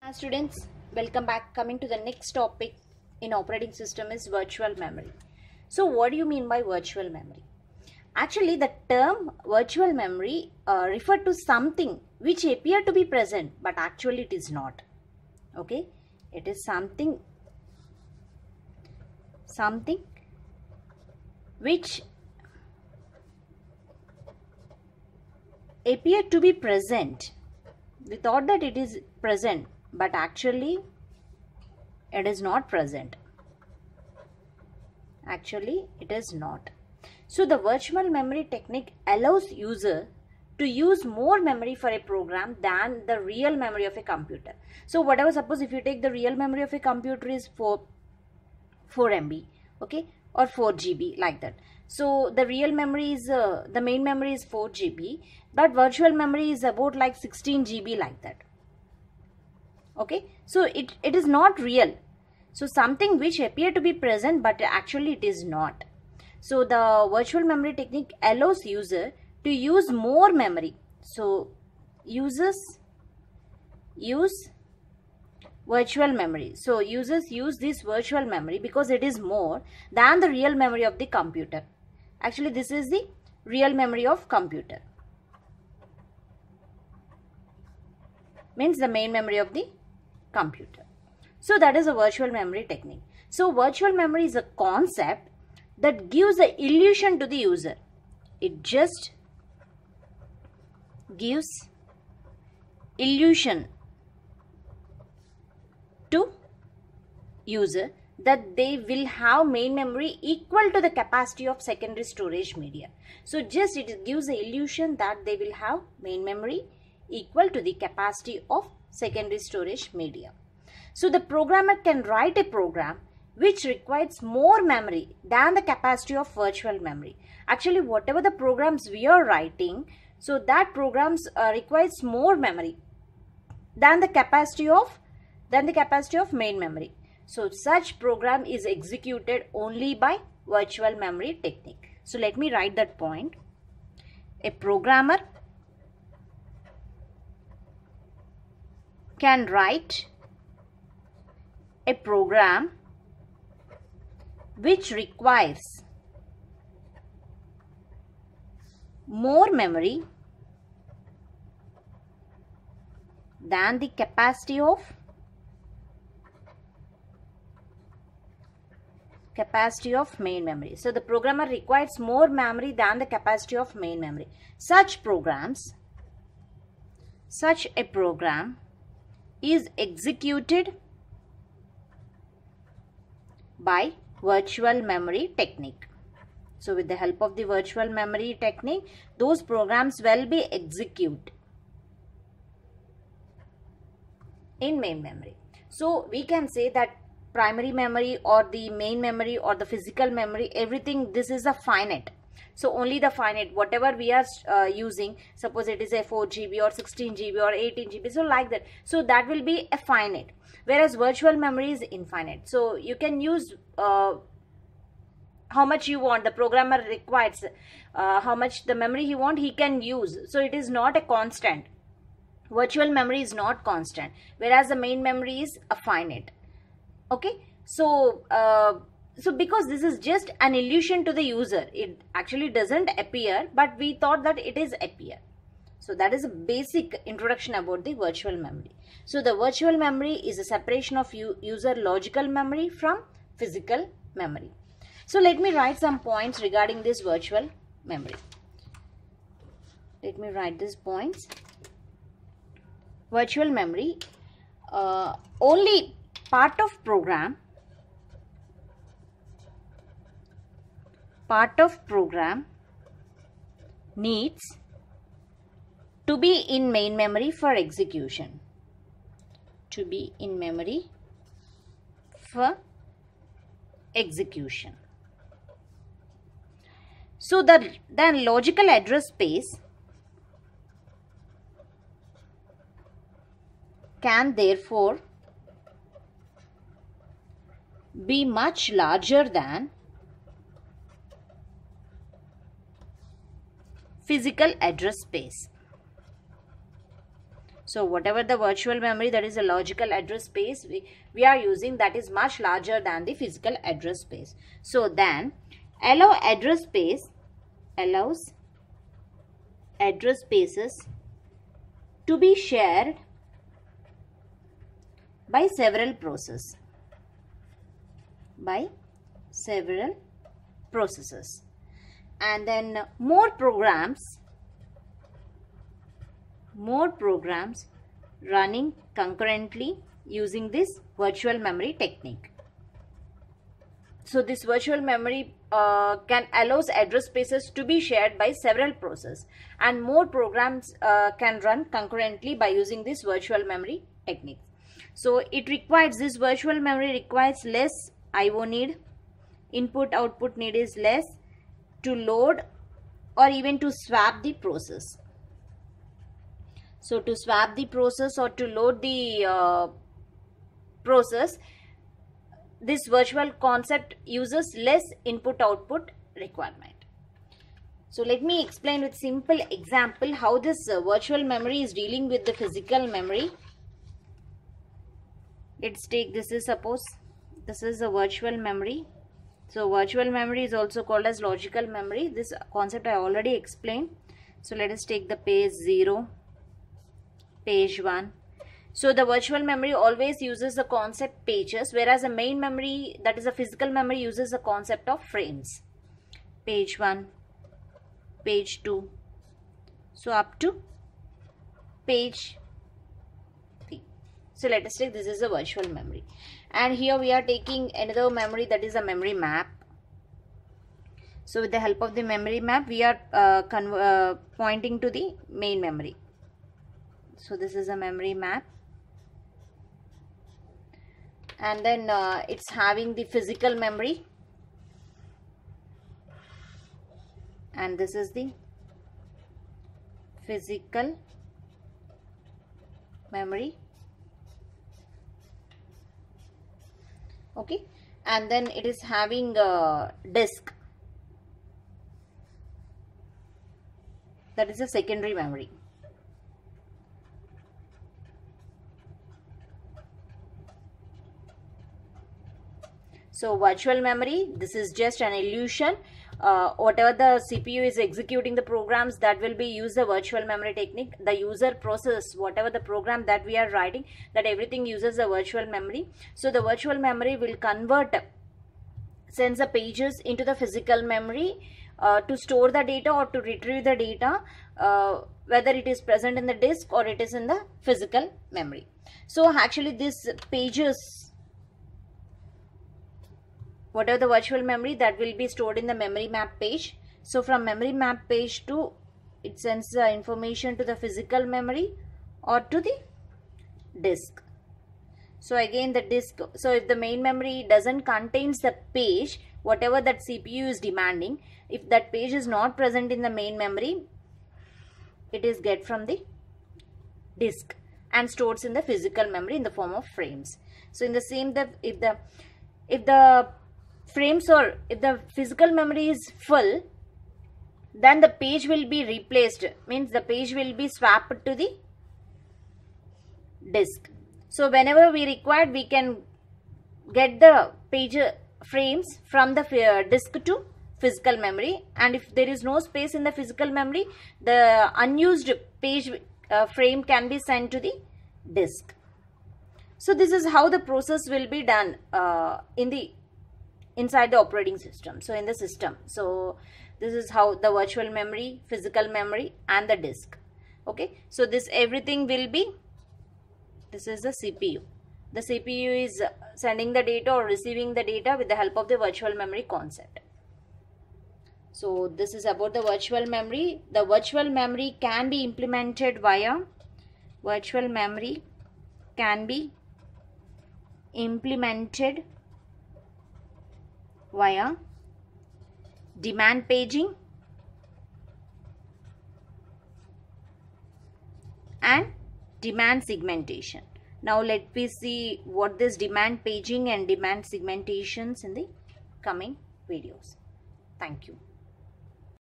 Hi students, welcome back. Coming to the next topic in operating system is virtual memory. So what do you mean by virtual memory? Actually, the term virtual memory refer to something which appear to be present but actually it is not. Okay, it is something which appear to be present. We thought that it is present, but actually it is not present. Actually it is not. So the virtual memory technique allows user to use more memory for a program than the real memory of a computer. So whatever, suppose if you take the real memory of a computer is 4 MB, okay, or 4 GB, like that. So the real memory is the main memory is 4 GB, but virtual memory is about like 16 GB, like that. Okay, so it is not real. So something which appear to be present but actually it is not. So the virtual memory technique allows user to use more memory. So users use virtual memory. So users use this virtual memory because it is more than the real memory of the computer. Actually this is the real memory of computer. Means the main memory of the computer. So that is a virtual memory technique. So virtual memory is a concept that gives the illusion to the user. It just gives illusion to user that they will have main memory equal to the capacity of secondary storage media. So just it gives the illusion that they will have main memory equal to the capacity of secondary storage media. So the programmer can write a program which requires more memory than the capacity of virtual memory. Actually whatever the programs we are writing, so that programs requires more memory than the capacity of main memory. So such program is executed only by virtual memory technique. So let me write that point. A programmer can write a program which requires more memory than the capacity of main memory. So the programmer requires more memory than the capacity of main memory. Such a program is executed by virtual memory technique. So with the help of the virtual memory technique, those programs will be executed in main memory. So we can say that primary memory or the main memory or the physical memory, everything this is a finite. So only the finite, whatever we are using, suppose it is a 4 GB or 16 GB or 18 GB, so like that. So that will be a finite, whereas virtual memory is infinite. So you can use how much you want. The programmer requires how much the memory he want, he can use. So it is not a constant. Virtual memory is not constant, whereas the main memory is a finite. Okay, so so because this is just an illusion to the user, it actually doesn't appear, but we thought that it is appear. So that is a basic introduction about the virtual memory. So the virtual memory is a separation of user logical memory from physical memory. So let me write some points regarding this virtual memory. Let me write these points. Virtual memory, only part of program needs to be in main memory for execution. To be in memory for execution. So then logical address space can therefore be much larger than physical address space. So whatever the virtual memory, that is a logical address space we are using, that is much larger than the physical address space. So then allows address spaces to be shared by several processes. And then more programs running concurrently using this virtual memory technique. So this virtual memory can allows address spaces to be shared by several processes, and more programs can run concurrently by using this virtual memory technique. So it requires, this virtual memory requires less IO need, input output need is less to load or even to swap the process. So to swap the process or to load the process, this virtual concept uses less input output requirement. So let me explain with simple example how this virtual memory is dealing with the physical memory. Let's take this is, suppose this is a virtual memory. So virtual memory is also called as logical memory. This concept I already explained. So let us take the page 0, page 1. So the virtual memory always uses the concept pages, whereas the main memory, that is a physical memory, uses the concept of frames. Page 1, page 2, so up to page 3. So let us take this is a virtual memory, and here we are taking another memory, that is a memory map. So with the help of the memory map, we are pointing to the main memory. So this is a memory map, and then it's having the physical memory, and this is the physical memory. Okay, and then it is having a disk, that is a secondary memory. So virtual memory, this is just an illusion. Whatever the CPU is executing the programs, that will be use the virtual memory technique. The user process, whatever the program that we are writing, that everything uses the virtual memory. So the virtual memory will sends the pages into the physical memory to store the data or to retrieve the data, whether it is present in the disk or it is in the physical memory. So actually this pages, whatever the virtual memory, that will be stored in the memory map page. So from memory map page to, it sends the information to the physical memory or to the disk. So again the disk, so if the main memory doesn't contains the page, whatever that CPU is demanding, if that page is not present in the main memory, it is get from the disk and stores in the physical memory in the form of frames. So in the same, if the frames, or if the physical memory is full, then the page will be replaced, means the page will be swapped to the disk. So whenever we require, we can get the page frames from the disk to physical memory, and if there is no space in the physical memory, the unused page frame can be sent to the disk. So this is how the process will be done inside the operating system, so in the system. So this is how the virtual memory, physical memory and the disk. Okay, so this everything will be, this is the CPU. The CPU is sending the data or receiving the data with the help of the virtual memory concept. So this is about the virtual memory. The virtual memory can be implemented via demand paging and demand segmentation. Now let me see what this demand paging and demand segmentations in the coming videos. Thank you.